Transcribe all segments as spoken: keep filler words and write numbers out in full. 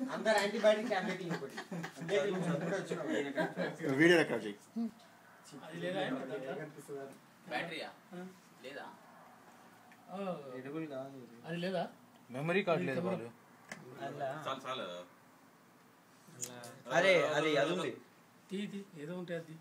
అందరు antibiotic tablet ఇంకోటి video record చేయి. అది లేదా బ్యాటరీయా లేదా ఎడిబుల్ కాదు అది లేదా మెమరీ కార్డ్ లేదు వాళ్ళు. చాలు చాలు. అరే అది అది ఉంది తీ తీ ఏదో ఉంటే అది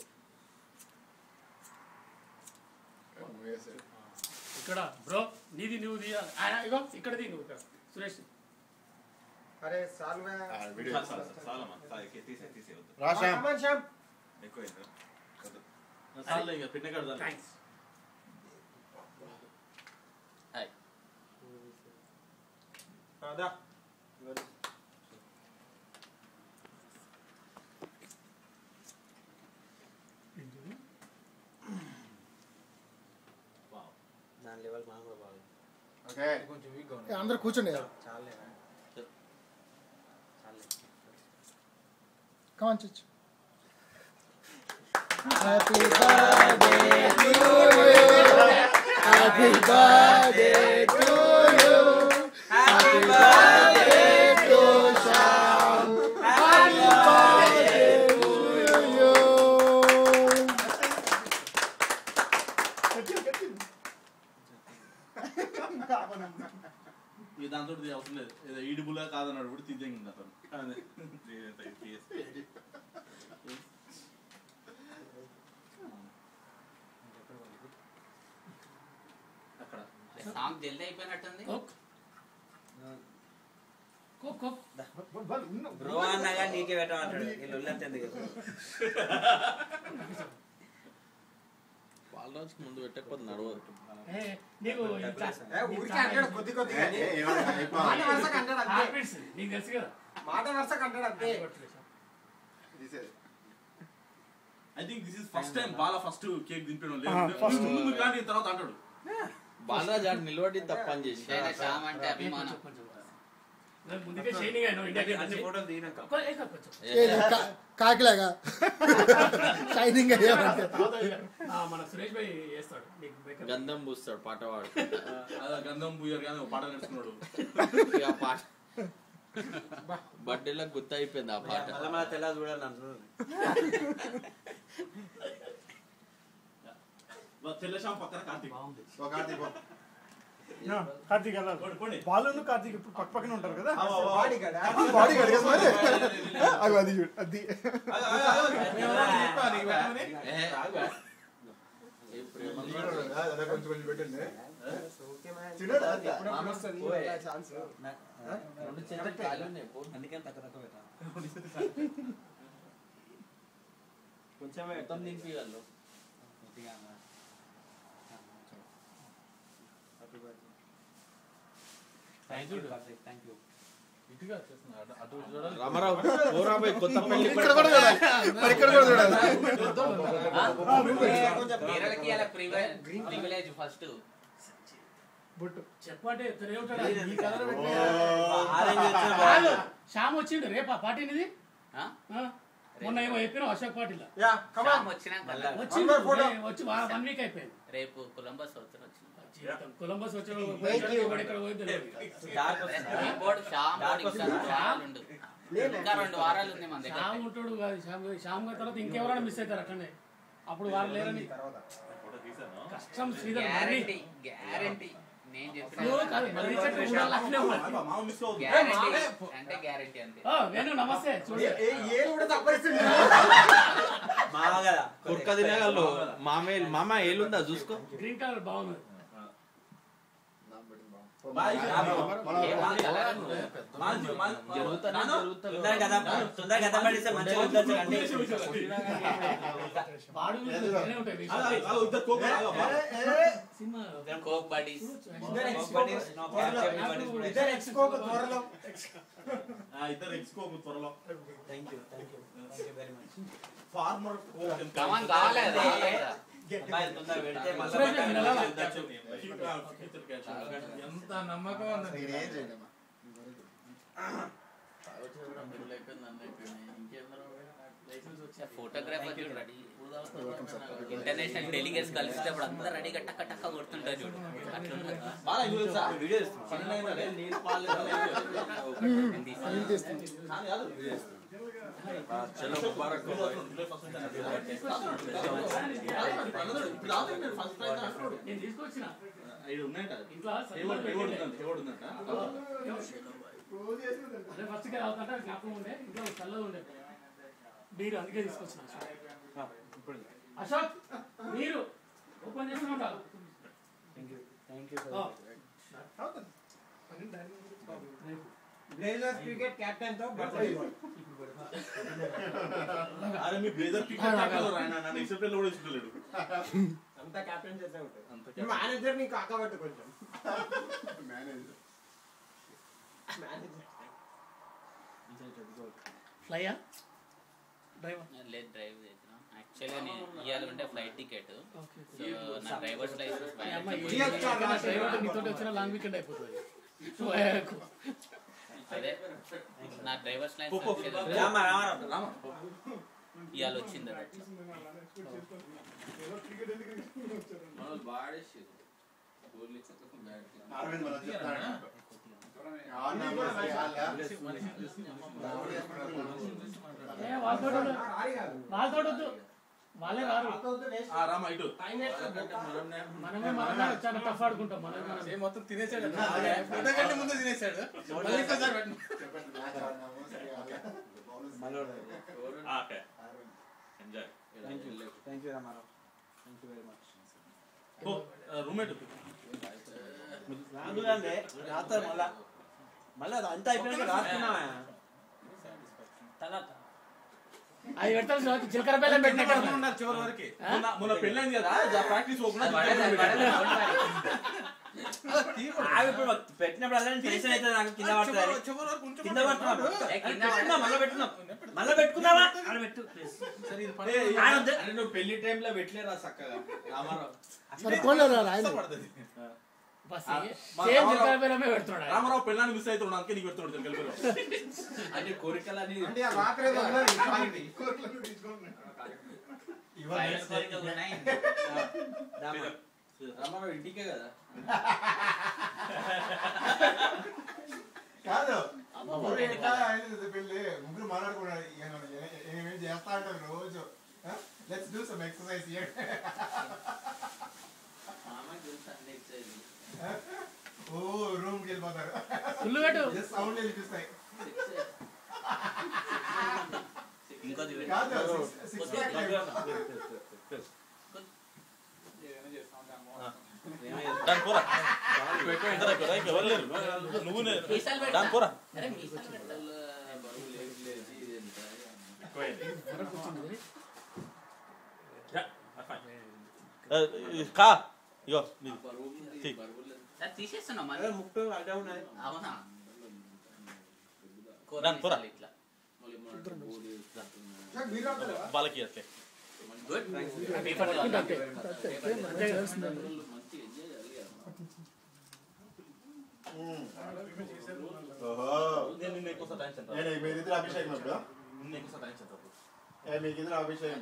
ఇక్కడ బ్రో నీది నువ్వు తీయాలి. ఇగో ఇక్కడ తీ నువ్వు ఇక్కడ సురేష్. అరే సాల్వే చాలమ్మా తీసే తీసేవద్దు. రాశాం. ఎక్కువ చాలు ఇంకా పిన్న కడదాం. థ్యాంక్స్. హాయ్ అదా దాని లెవెల్ మనం కూడా బాగా ఓకే కొంచెం వీక్ గా ఉంది. అందరూ కూర్చోండి. చాలే చాలే కమాన్ చచ్చు. Happy birthday to you, happy birthday to you, happy birthday to Shyam, happy birthday to you. ఇక దాంతో అవసరం లేదు. ఏదో ఈడుబులా కాదన్నాడు కూడా తీసేయండి అతను. అక్కడ సాంగ్ జల్దీ అయిపోయినట్టుంది. కోక్ కోక్ బ్రో అన్నగా నీకే పెట్టమంటాడు. వీళ్ళు ఉల్లంత ఎందుకు? పాలరాజుకి ముందు పెట్టకపోతే నడవదు. ఏ నీకు ఊరికే అంటాడు కొద్ది కొద్దిగా. మాట వరుసకు అంటాడు అంతే. హ్యాబిట్స్ నీకు తెలుసు కదా. మాట వరుసకు అంటాడు అంతే. I think this is first time బాల ఫస్ట్ కేక్ దింపడం లేదు. ముందు కానీ తర్వాత అంటాడు బాలరాజు ఆడు నిలబడి తప్పని చేసి శ్యామ్ అంటే అభిమానం. ముందుకే షైనింగ్ అయినా ఇండియా అన్ని ఫోటోలు తీయనాక కాకిలాగా షైనింగ్ అయ్యామంటే మన సురేష్ భాయ్ చేస్తాడు నీకు breakup. గంధం పూస్తాడు పాట పాడు. అదే గంధం పూయరు కానీ ఒక పాట నేర్చుకున్నాడు. ఇక ఆ పాట బర్త్డేలో గుర్తు అయిపోయింది ఆ పాట. మళ్ళీ మళ్ళీ తెల్ల చూడాలి నన్ను. తెల్లశాం పక్కన కార్తీక్. కార్తీక్ కార్తీక్ వెళ్ళాలి. బాలు కార్తీక్ ఇప్పుడు పక్క పక్కన ఉంటారు కదా. Body guard. బాడీ గార్డ్ కదా మరి. అగో అది చూడు అది. కొంచెం కొంచెం పెట్టండి. అందుకని తక్కువ తక్కువ పెట్టాను. కొంచెం మొత్తం నింపియాలి. రామారావు పోరాబాయ్ కొత్త పెళ్లి ఇక్కడ కూడా చూడాలి. మరి ఇక్కడ కూడా చూడాలి. వీరలకి అలా ప్రివిలేజ్ ఫస్ట్ బుట్టు చెప్పంటే ఇతనే ఉంటాడు. ఈ కలర్ పెట్టి ఆరెంజ్ వచ్చిన బాగుంది. శ్యామ్ వచ్చిండు రేపా పార్టీ నిది. మొన్న ఏమో చెప్పినావు అశోక్ పార్టీలో యా కమ్ ఆన్. వచ్చినాక వచ్చిండు. వచ్చి వన్ వీక్ అయిపోయింది. రేపు కొలంబస్ వస్తారు వచ్చింది. కొలంబస్ వచ్చి ఇక్కడ పోయింది. డార్క్ వస్తుంది. బోర్డు శ్యామ్ బోర్డు ఇంకా రెండు వారాలు ఉండు. ఇంకా రెండు వారాలు ఉంది మన దగ్గర. శ్యామ్ ఉంటాడు కాదు. శ్యామ్ శ్యామ్ గారి తర్వాత ఇంకెవరైనా మిస్ అవుతారు అట్లనే. అప్పుడు వాళ్ళు లేరని కష్టం. శ్రీధర్ గ్యారంటీ గ్యారంటీ నేను చెప్పిన మామ మిస్ అవుతుంది. గ్యారంటీ అంటే గ్యారంటీ అంతే. వేణు నమస్తే. చూడు ఏలు కూడా తప్పరిస్తుంది. మామ కదా కుర్క తినగలరు. మామే మామ ఏలుందా చూసుకో. గ్రీన్ కలర్ బాగుంది. తొందరగా గదా తొందరగా గదా పడిస్తే మంచిగా ఉండొచ్చు అండి. వాడు ఉంటాయి సినిమా కోక్ బడీస్ ఇద్దరు ఎక్స్కో త్వరలో. ఇద్దరు ఎక్స్కోకు త్వరలో. Thank you thank you thank you very much. Farmer కమాన్ కావాలి కదా. అబ్బాయి తొందరగా పెడితే మళ్ళీ ఎంత నమ్మకం ఏం చేయలేమా. ఫోటోగ్రాఫర్ ఇంటర్నేషనల్ డెలిగేట్స్ కలిసేటప్పుడు అందరూ రెడీగా టక్క టక్క కొడుతుంటారు చూడు నేను తీసుకొచ్చిన అదే ఫస్ట్ గా అవుతుంటే జ్ఞాపకం ఉండే ఇంట్లో చల్లగా ఉండే మీరు అందుకే తీసుకొచ్చిన అశోక్ మీరు ఓపెన్ చేస్తున్నా బ్లేజర్స్ క్రికెట్ కెప్టెన్ తో అరే మీ బ్లేజర్ క్రికెట్ కెప్టెన్ రాయన నన్ను ఇష్టపడలేదు కూడా ఇష్టపడలేడు అంతా కెప్టెన్ చేసే ఉంటాయి మేనేజర్ ని కాకబట్టు కొంచెం మేనేజర్ మేనేజర్ ఫ్లైయా డ్రైవర్ లేదు డ్రైవ్ చేసిన యాక్చువల్గా నేను ఇవ్వాలి ఉంటే ఫ్లైట్ టికెట్ సో నా డ్రైవర్స్ లైసెన్స్ డ్రైవర్ నీతో వచ్చిన లాంగ్ వీకెండ్ అయిపోతుంది అదే నా డ్రైవర్స్ లైసెన్స్ ఇవాళ వచ్చింది అది అరవింద్ మనం చెప్తాడు వాళ్ళతో వాళ్ళే రారు రామా ఇటు మనమే మనమే చాలా టఫ్ ఆడుకుంటాం మనమే మొత్తం తినేసాడు ఫోటో కంటే ముందు తినేసాడు రూమ్మేట్ మళ్ళీ అది అంతా అయిపోయినాక రాసుకున్నావా అది పెడతాను చిలకర బెల్లం పెట్టినట్టు చివరి వరకు మొన్న పెళ్ళైంది కదా ప్రాక్టీస్ పెట్టినప్పుడు అదే టెన్షన్ అయితే నాకు కింద పడుతుంది కింద పడుతున్నా మళ్ళీ పెట్టుకున్నాం మళ్ళీ పెట్టుకున్నావా నువ్వు పెళ్లి టైంలో పెట్టలేరా చక్కగా రామారావు రామారావు పెళ్ళాన్ని మిస్ అయితే ఉండడానికి నీకు పెడుతున్నాడు అంటే కోరికలని రామారావు ఇంటికే కదా కాదు పెళ్ళి ముగ్గురు మాట్లాడుకున్నాడు ఏమేమి చేస్తా అంటారు రోజు లెట్స్ డూ సమ్ ఎక్సర్సైజ్ ఓ రూమ్ కి వెళ్ళిపోతారు సౌండ్ వినిపిస్తాయి నువ్వు దాని కూర కా ఇగో తీసేస్తున్నా ముప్పై అడ్డా ఉన్నది అవునా కూర ఇట్లా వాళ్ళకి అట్లే మీరిద్దరు అభిషేకం ఇప్పుడు మీకిద్దరు అభిషేకం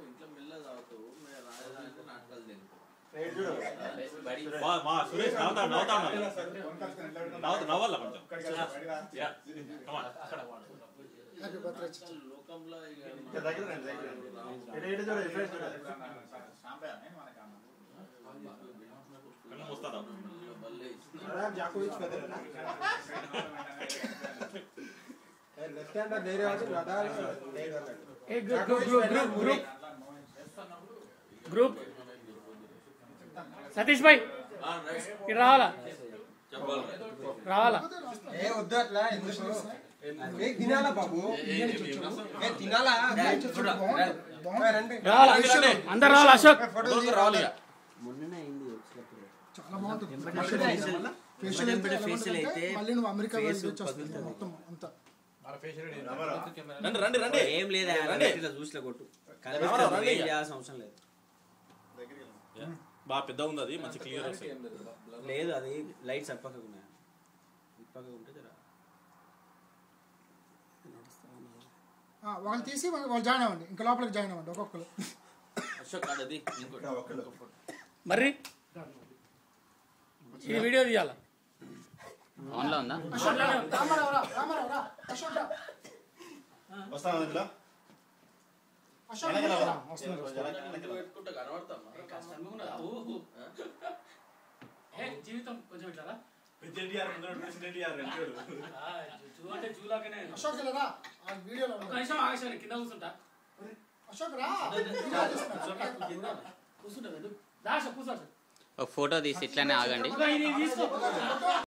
సురేష్ నవ్వుతా నవ్వుతా నవ్వాల కొంచెం గ్రూప్ సతీష్ భాయ్ ఇక్కడ రావాలా రావాలా ఏ వద్దు అట్లా ఎందుకు తినాలా బాబు తినాలా రావాలా అందరు రావాలా అశోక్ రావాలి చాలా బాగుంటుంది ఫేషియల్ అయితే మళ్ళీ నువ్వు అమెరికా మొత్తం అంతా రండి రండి రండి ఏం లేదా చూసిలో కొట్టు అవసరం లేదు బాగా పెద్ద ఉంది అది మంచి క్లియర్ వస్తాయి లేదు అది లైట్స్ అప్పకగా ఉన్నాయి ఇప్పకగా ఉంటే జరా ఆ, వాళ్ళు తీసి వాళ్ళు వాళ్ళు జాయిన్ అవ్వండి, ఇంకా లోపలికి జాయిన్ అవ్వండి ఒక్కొక్కరు. అశోక్ అది ఇంకోటి మరి ఈ వీడియో తీయాలా? ఆన్లో ఉందా? అశోక్ రా, రామారావు రా, రామారావు రా, అశోక్ రా, వస్తాను అందులో అశోక్ వెనకాల రా. రా. జీవితం కొంచెం ఇట్లా ప్రెసిడెంట్ గారు ముందర ప్రెసిడెంట్ గారు అంటాడు. జూ అంటే జూలాగానే. అశోక్ రా, ఆ వీడియోలో ఒక నిమిషం ఆగేసాను, కింద కూర్చుంటా. అశోక్ రా, కూర్చుంటా దాశ కూర్చో. ఒక ఫోటో తీసి ఇట్లానే ఆగండి. ఇది తీసుకో.